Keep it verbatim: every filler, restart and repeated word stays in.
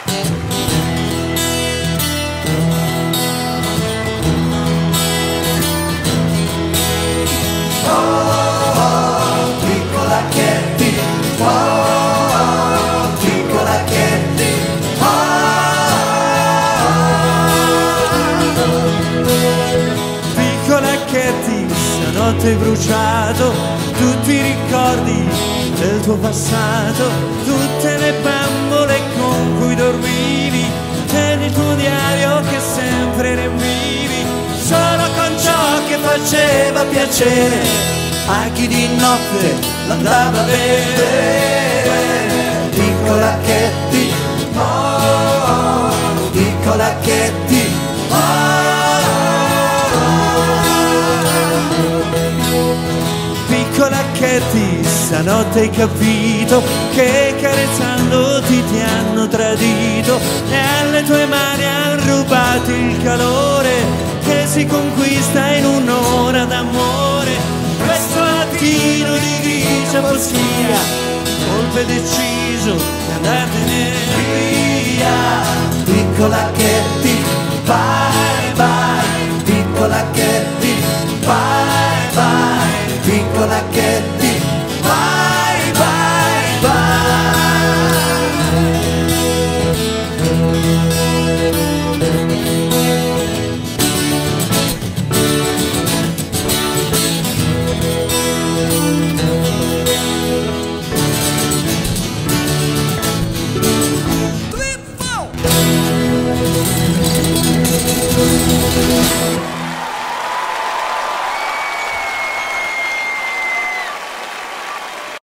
Stanotte bruciato tutti i ricordi del tuo passato, tutte le bambole con cui dormivi e il tuo diario che sempre riempivi solo con ciò che faceva piacere a chi di notte l'andava a vedere. Piccola Katie, oh, piccola Katie, oh. Piccola Katie, stanotte hai capito che carezzandoti ti hanno tradito e alle tue mani han rubato il calore che si conquista in un'ora d'amore. Questo mattino di grigia bostia, colpo deciso di andartene via. Piccola Katie, bye bye, piccola Katie, bye bye. Piccola Katie, bye bye bye. Three, four.